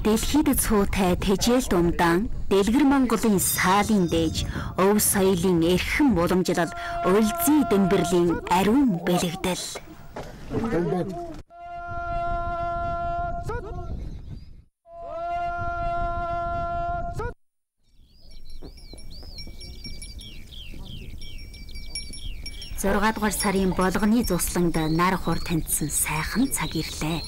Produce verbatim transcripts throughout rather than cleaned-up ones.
Дэлхийд цуутай тэжээлт умдаан Дэлгэр Монголын саалын дээж өв соёлын эрхэм уламжлал Улзий Дэмбэрлийн ариун бэлэгдэл. зургаадугаар сарын болгоны зусланд нар хур таньдсан сайхан цаг ирлээ.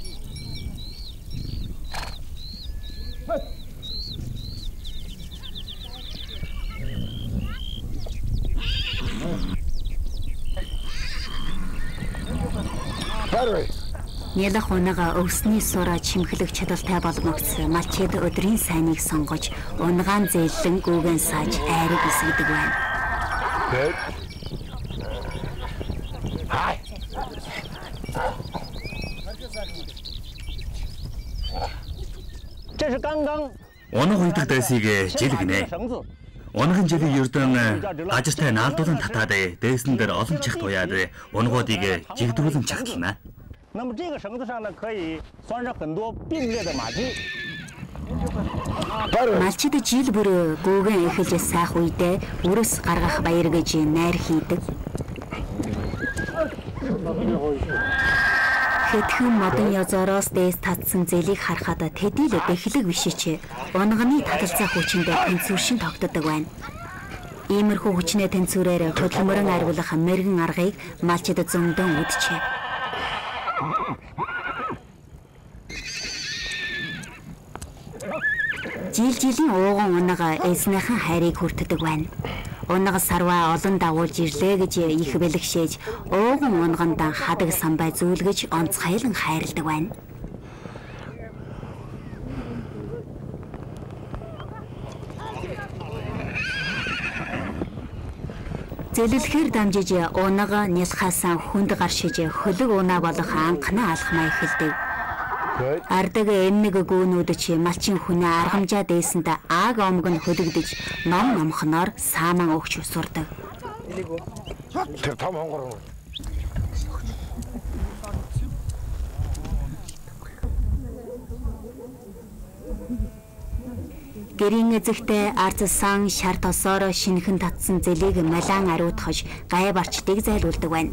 Нялх унага өвсний сураа чимхлэх чадaltaй болгогц малчид өдрийн сайныг сонгож унгаан зээлэн гүүгэн сааж айрыг эсгдэг байна. Унаг уйдаг дайсыг жил гинэ. Унагын жилийн ердөн ажиртай наалдуулан татаад дээсэн дээр олон чагт уяад унагуудыг жигдрүүлэн чагтлана. 那么这个绳子上呢，可以拴上很多并列的马具。 Малчид жил бүр гүүгэн эхэлж сайх үедээ үрс гаргах баяр гэж найр хийдэг. Хэдхэн модон язороос дээс татсан зэлийг харахад тэдний л бэхлэг бишээч унганы таталцаа хүчиндээ тэнцвэршин тогтдог байна. Иймэрхүү хүчнээ тэнцвэрээр хөдөлмөрөн аргуулах мэрэгэн аргыг малчид зөндөн үдчээ. Жил жилийн ууган унага эзнийхэн хайрыг хүртдэг байна. Унага сарваа олон дагуулж ирлээ гэж их бэлгшээж ууган унганд хадаг самбай зүүлгэж онцгойлон хайрладаг байна. Зэлэлхээр дамжиж унага нялхаасан хүнд гаршиж хөлөг унаа болох анхны алхмаа эхэлдэг. Ардаг эмнэг гүүнүүд чи малчин хүнээ аргамжаа дээсэнд ааг омг нь хөлөгдөж ном номхноор сааман өгч усурдаг. Тэр том хонгор. Гэрийн эзэгтэй арцсан шар тосоор шинхэн татсан зэлийг малаан ариутгаж гай барчдыг зайлуулдаг байна.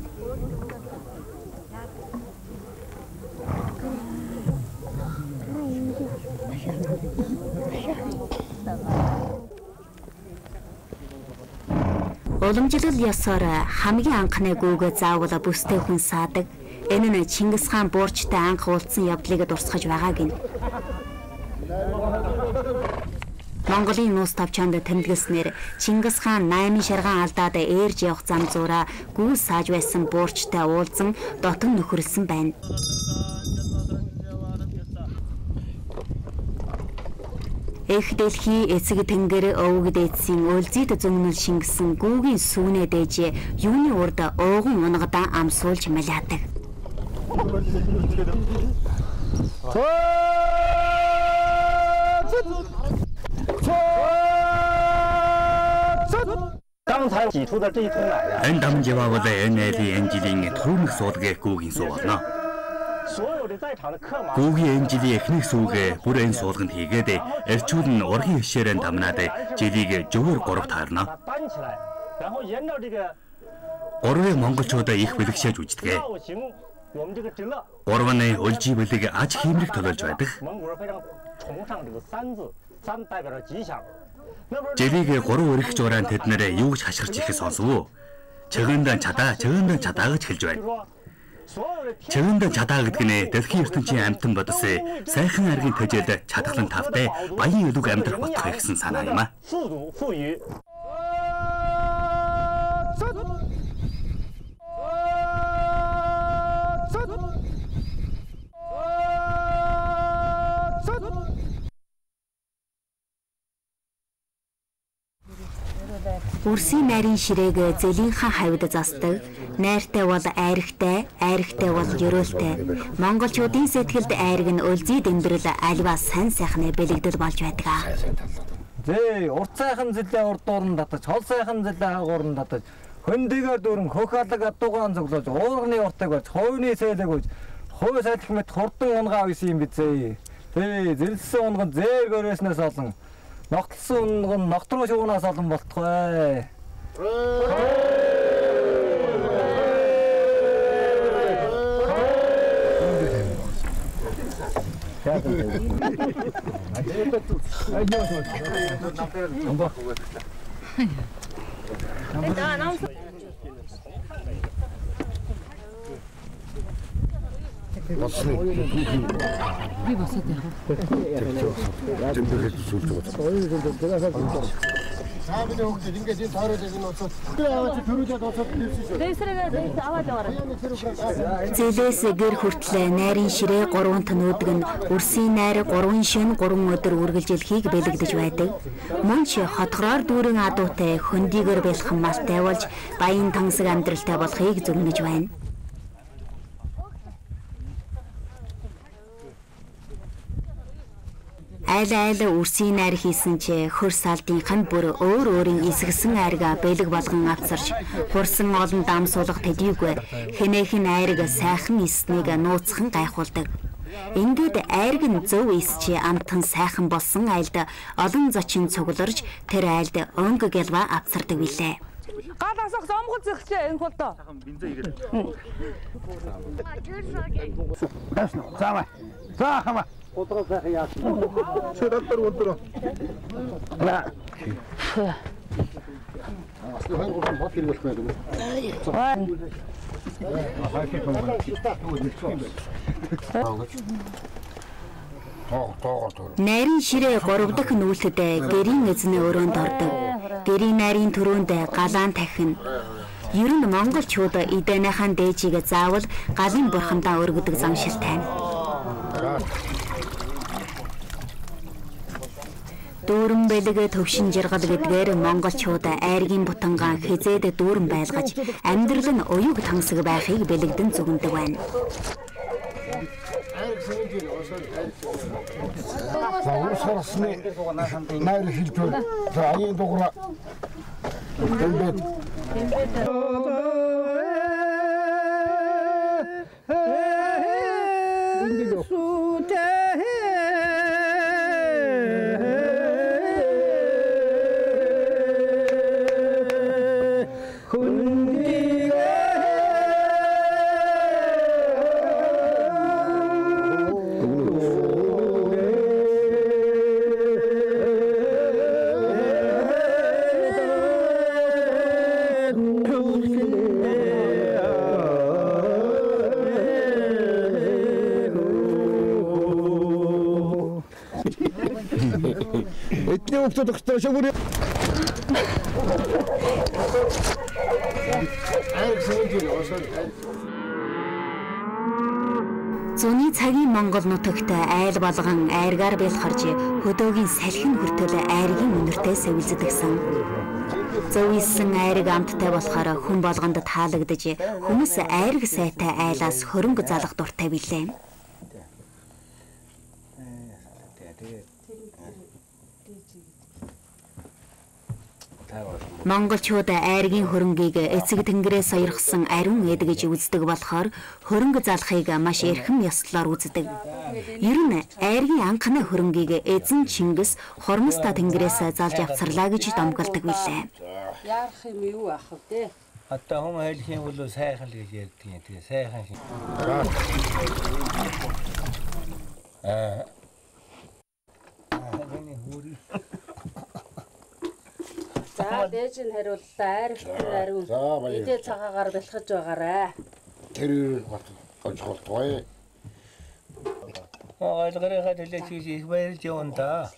Уламжлал ёсоор хамгийн анхны гүүгээ заавал бүстэй хүн саадаг. Энэ нь Чингис хаан буурчтай анх уулзсан явдлыг дурсгаж байгааг нь. Монголын нуус тавчаанд тэмдэглэснээр Чингис хаан найман шаргаан алдаад ээрж явах зам зураа гүү сааж байсан буурчтай уулзан дотон нөхөрлсөн байна. Эх дэлхий эцэг тэнгэр өвөг дээдсийн Улзийд зөмнөл шингэсэн гүүгийн сүүнээ дээж юуны урд ууган унгадаа амсуулж малаадаг. Энэ дамживаа бол энэ айлын жилийн түрүүнх суулгыг гүүгийн суу болно. Гүүгийн энэ жилийн эхний сүүгээ бүр энэ суулганд хийгээд эрчүүл нь ургийн хишээрэн дамнаад жилийг зөвөр гурав таарна. Гурвыг монголчууд их бэлгшээж үздэг. Гурав нь Улзий бэлэг аж хиймлэг төлөөлж байдаг. Жилийг гурав өргөх жуурaan тэд нэрээ юу гэж хашгирч ирэхэд сонсов. Чагндан чадаа, чагндан чадаа гэж хэлж байна. Чагндан чадаа гэдэг нь дэлхийн ертөнцийн амьтан бодос сайхан аргийн төжөөлө чадглан тавтай баян өлөг амьдрах бодох гэсэн санаа юм а. Үрсийн найрын ширээг зэлийнхаа хавьд засдаг. Найртай бол айрагтай, айрагтай бол ерөөлтэй. Монголчуудын сэтгэлд айраг нь Улзий Дэмбэрэл альва сайн сайхны бэлэгдэл болж байдаг. Зээ, урт сайхан зэлээ урд дуурн татаж, хол сайхан зэлээ хагуурн татаж, хөндийгээр дүүрэн хөх алаг адуугаан цоглож, уурганы уртыг болж, хувийн сэлэг болж, хувь сайдах мэт хурдан унгаа авсан юм бизээ. Тий, зэрэлсэн унган зээг өрөөснөөс олон. Ногтлсон унган ногтроо шуунаас олон болтгой. Болсны. Би босоод яах вэ? Тэмдэглэж сүлж байгаа. Саабны хөлт ингээд энэ тойроод яг нь уцаад. Тэр аваад төрүүлээд уцаад ирсэн шүү. Дэвсрээ аваад яваарай. Зэлээс гэр хүртлээ найрын ширээ гурван төнөөдөг нь үрсийн найр гурван шин гурван өдөр үргэлжилхийг бэлэгдэж байдаг. Мөн ч хотгороор дүүрэн адуутай хөндийгөр бэлхэн малтай болж баян тансаг амьдралтай болохыг зөвнөж байна. Айл айл үрсийн найр хийсэн ч хөрс алдынхан бүр өөр өөрийн эсгсэн айрга бэлэг болгон авцарч хурсан олон дам суулгах төдийгүй хэнээхэн айрга сайхан эснийг нууцхан гайхуулдаг. Ингээд айрг нь зөв эсчи амтан сайхан болсон айлд олон зочин цугларж тэр айлд өнгө гэлва авцардаг билээ. Гал асах зомгол зэгчээ энэ хол доо. Заамаа. Заахама. Утраа сайхан яах. Сөдөтөр өдрөө. На. Аслы хэн гол бот хэрэг болох юм. Найрын ширээ гурав дахь нүүлтэд гэрийн эзнээ өрөөнд ордог. Гэрийн найрын төрөөнд галаан тахин. Ер нь монголчууд эдэнийхэн дээжийг заавал галын бурхандаа өргөдөг замшил тайна. Дүүрэн бэлэг төвшин жаргал гэдгээр монголчууд айргийн бутангаа хизээд дүүрэн байлгаж амьдрал нь уюг тансаг байхыг бэлэгдэн зүгэндэг байна. За уусарсны найр хэлж байна. За аян дугра. Тэмбэт. Этний опыт доктор шагур. Зуны цагийн Монгол нутагт айл болгон айргаар бэлхарж хөдөөгийн салхин хүртэл айргийн үнэртэй сэвэлзэдэгсэн. Зөв исэн айраг амттай болохоор хүн болгонд таалагдж хүмүүс айраг сайтай айлаас хөрөнгө залах дуртай билээ. Монголчууд айргийн хөрөнгийг эцэг тэнгэрээс сойрхсон ариун эд гэж үздэг болохоор хөрөнгө залахыг маш эрхэм ёслолоор үздэг. Ер нь айргийн анхны хөрөнгийг эзэн Чингис хормоста тэнгэрээс залж авцарлаа гэж домголдог билээ. Яарах юм юу ах вэ? Одоо хүн хэлэх юм бол сайхан л гэж ярьдаг юм. Тэгээ сайхан шиг. Аа. Эний хөрий. За дээж нь хариуллаа. Айрх ариун. Эдээ цагаагаар бэлхэж байгаарэ. Тэр болж болтгой. Аа ойлгороо хэлээ чи их баярлж явна да.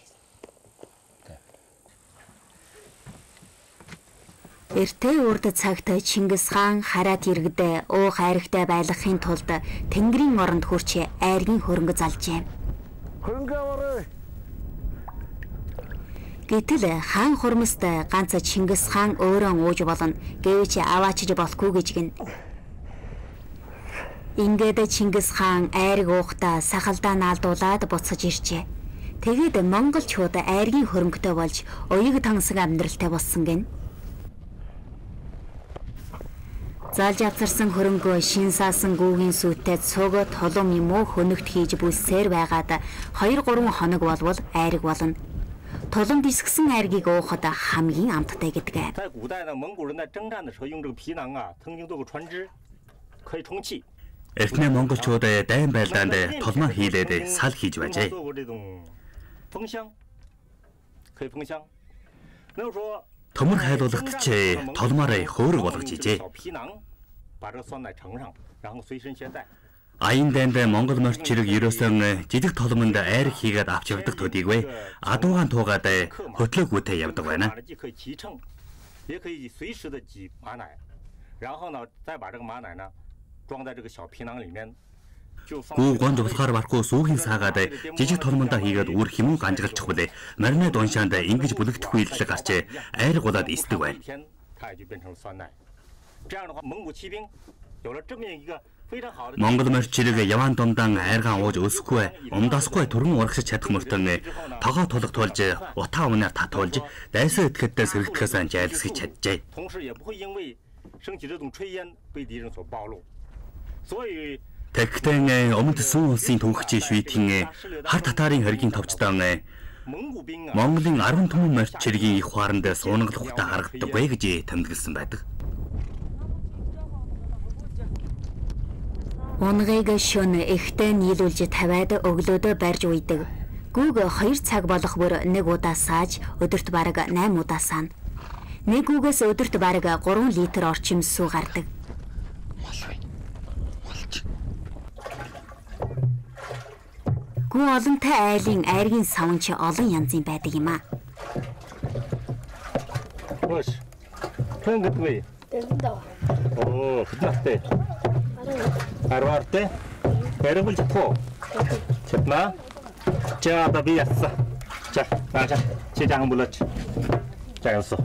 Эртээ урд цагт Чингис хаан хараад иргэдээ уух айрагтай байлгахын тулд тэнгэрийн оронд хурч айргийн хөрөнгө залжээ. Хөрөнгө аваарай. Гэтэл хаан хурмст ганц Чингис хаан өөрөө ууж болно гэвч аваачиж болохгүй гэж гин. Ингээд Чингис хаан айраг уухтаа сахалдаа наалдуулаад буцаж иржээ. Тэгээд монголчууд айргийн хөрөнгөтэй болж уяг тансаг амьдралтай болсон гин. Заалж авцарсан хөрөнгөө шин саасан гүүгийн сүттэй цугод толом юм уу хөнөгт хийж бүссээр байгаад хоёр гурван хоног болвол айраг болно. Толом дисгсэн айргийг уухад хамгийн амттай гэдэг. Эртний монголчууд дайн байлдаанд толмоо хийлээд сал хийж байжээ. Төмөр хайлуулахт ч толмоороо хөөрөг болгож ижээ. Аян дайнд Монгол морьч чирэг ерөөсөн жижиг толомонд айраг хийгээд авч явдаг төдийгүй адуугаан туугаад хөтлөөгүйтэй явдаг байна. Гүү гонд болохоор барахгүй сүүгийн саагаад жижиг толмондоо хийгээд үр хэмүүн ганжгалчих хүлээ. Маринад уншаанд ингэж бүлэгдэхгүй илтлэг гарч айраг удаад истэг байна. Монгол морьч чирэг яваан думдаан айргаан ууж өсөхгүй, умдаасгүй түргэн урагшиж чадах мөртөн тогоо тулах тулж, утаа өмнөөр татуулж, дайсаа итгэдтэй сэрэгдэхээс айлсгэж чаджээ. Тэгтэн өмнөд сүүн улсын түүхчийн шүйтгийн хар татарын хоргийн товчдон Монголын арван түмэн морьч чиргийн их хуаранд суунаглахтай харагддаггүй гэж тэмдэглэсэн байдаг. Унгыг шөнө ихтэй нийлүүлж тавиад өглөөдөө барьж уйдаг. Гүүг хоёр цаг болох бүр нэг удаа сааж өдөрт бараг найман удаа саана. Нэг гүүгээс өдөрт бараг гурван литр орчим сүү гардаг. Гүү олонтой айлын айргийн савн ч олон янзын байдаг юм аа. Хош. Хэн гэдвэ? Дэвдээ. Оо, хөдлөлтэй. Арварте. Эргэл жихоо. Чэтна. За да би ясса. За, наача. Чи жаан булаач. Жаасо.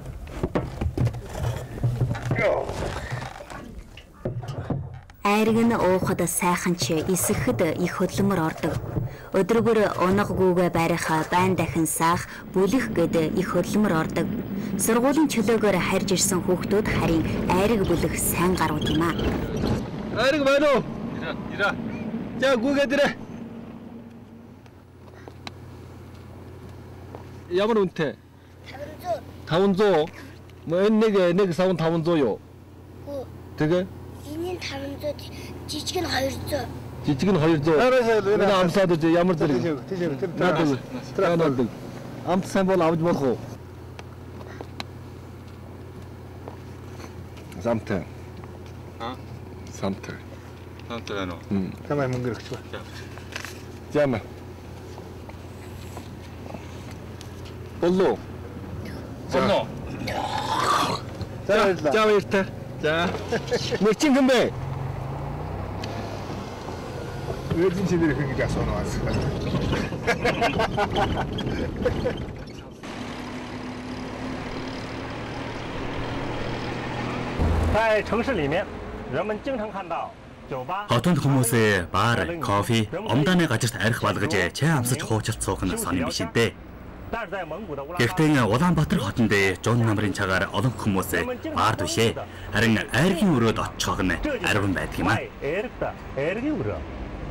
Айраг нь уухад сайхан ч эсэхэд их хөдлөмөр ордог. Өдрөгөр унаг гүүгээ барих, байн дахин саах, бүлэх гэд их хөдлөмөр ордог. Сургуулийн чөлөөгөөр харж ирсэн хүүхдүүд харин айраг бүлэх сайн гарууд юм аа. Айраг байна уу? Ира, ира. За гүүгээ дэрэ. Ямар үнэтэй? таван зуун. Мөн нэг нэг савн таван зуун юу? Тэгээ? Энэ таван зуун жижиг нь хоёр зуун. Жижиг нь хоёр зуун. Энэ амсаад үү ямар зэрэг? Наадаг. Наадаг. Амт сайн бол авч болох уу? Самтай. А? Самтай. Самтай байна уу? Тамай мөнгө өгч ба. Жамаа. Боллоо. Боллоо. За, за баяртай. За. Мөрчин хэн бэ? Өөрийн чинээр хэн гэж асууна бас. 在城市里面，人们经常看到酒吧。 Хотонд хүмүүсээ баар, кофе, умдааны газарт арх балгаж чай амсаж хуучилт суух нь сонир биш дээ. Гэхдээ Улаанбаатар хотонд жон намрын цагаар олон хүмүүс баард бишээ. Харин айргийн өрөөд очихог нь арван байдаг юм аа. Айргийн өрөө.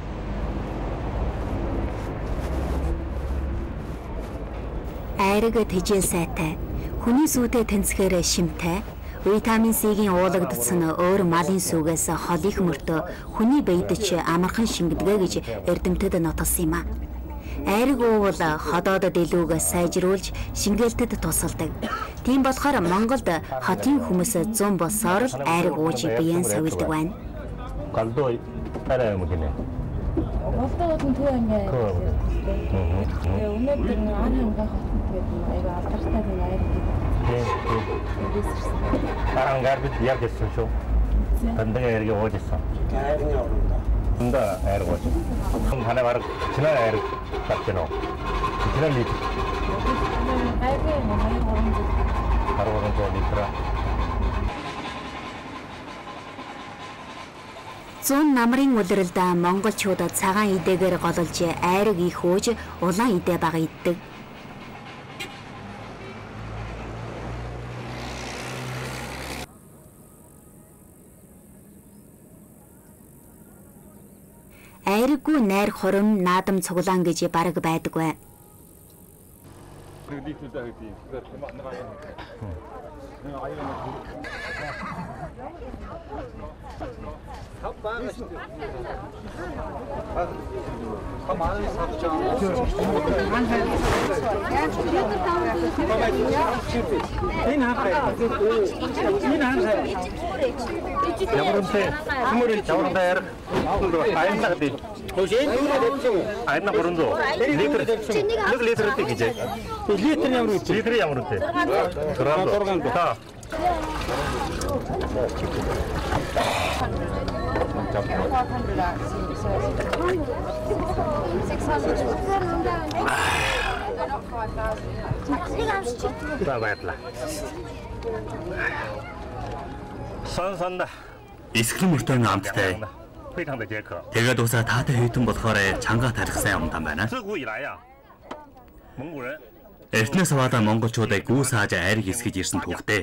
Айраг тэжээ сайтай. Хүний сүудээ тэнцэхээр шимтэй. Витамин С-ийн уулагдсан өөр малын сүгээс хол их мөртөө хүний биед ч амархан шингэдэг гэж эрдэмтэд нотолсон юм аа. Айраг уувал ходоод дэлгүүг сайжруулж шингээлтэд тусалдаг. Тийм болохоор Монголд хотын хүмүүс зүүн босоор л айраг ууж биеэн сувилдаг байна. Галдоо арай юм гинэ. Голдоод нь төв ангай. Тэгээ өнөөдөр ан хангаа хотод гэдэг айгаа алдартай тийм айраг. Аран гарбит яг гэсэн шүү. Тандаа айрыг уужсан. Айрын орноо. Тандаа айрыг ууж. Ханаа баг чинаа айрыг татчихно. Чинаа лит. Айрыг манай орон зүйл. Харваран зоо литра. Зүүн намрын улиралд монголчууд цагаан идэгээр гололж айраг их ууж улаан идэ бага иддэг. Айраггүй найр хором наадам цуглаан гэж бараг байдаггүй. Ямарынтэй хүмүүрийг жавранда ярих. Аяннаа гэдэг. Аяннаа гөрөндөө. Литр. Нэг литр гэж. Литр ямар үү? Литр ямар үү? дөрвөн. Та. Та баярлаа. Сан-санда. Эсгэл мөртөө амттай. Тэгээд усаа таатай хэйтэн болохоор чанга тарих сайн юм байна. Эртнээс аваадаа монголчуудыг гүү сааж айрыг эсгэж ирсэн түүхтэй.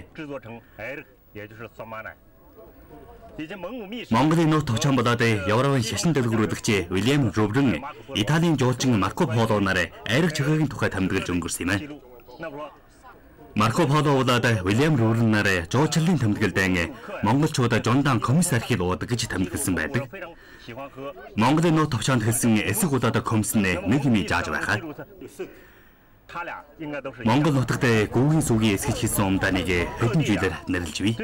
Монголын нууц товчхон болоод Европын шашин дэлгүүрүүлэгч Уильям Рубрен Италийн жуулчин Марко Поло нарыг айраг чигээгийн тухай тэмдэглэж өнгөрсөн юм аа. Марко Поло удаад Уильям Рубрен нарыг жуулчлалын тэмдэглэлдэн монголчуудаа жондан комисс архив уудаг гэж тэмдэглэсэн байдаг. Монголын нууц товчхонд хэлсэн эсэг удаад комисс нь нэг юм зааж байхаа. Монгол нутагт гүүгийн сүгийн эсгэж хийсэн умдааныг хэдэн жилээр нэрлэж бий.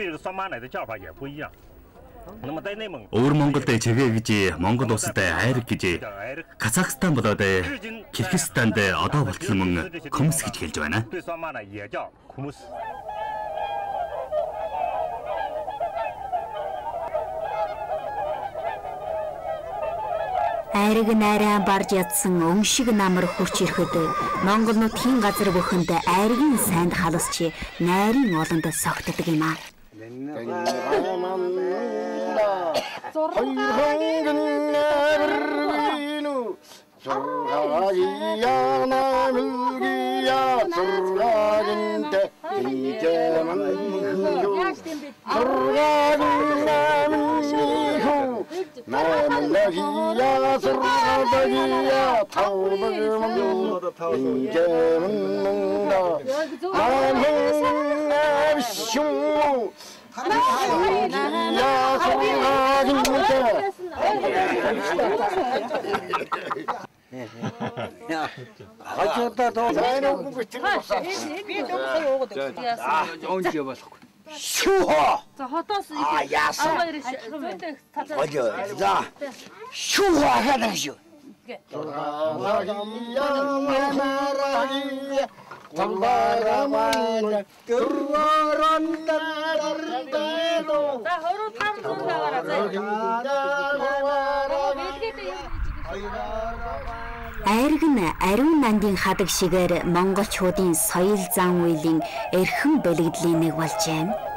Өөр Монголд чигээ гэж Монгол улсад айраг гэж Казахстан болоод Киргизстанд одоо болтол мөн комисс гэж хэлж байна. Айраг найран барж ядсан өнгшиг намар хурч ирэхэд Монгол нутгийн газар бүхэнд айргийн сайнд халасч найрын олонд согтдог юм аа. Шуха. За хотоос их яасан. Болоо. За. Шуха хадагш. Тамбараман турварандардано. За хороо там тургаараа. Айраг нь ариун нандин хадаг шигээр монголчуудын соёл зан үйлийн эрхэм бэлгэдлийн нэг болж байна.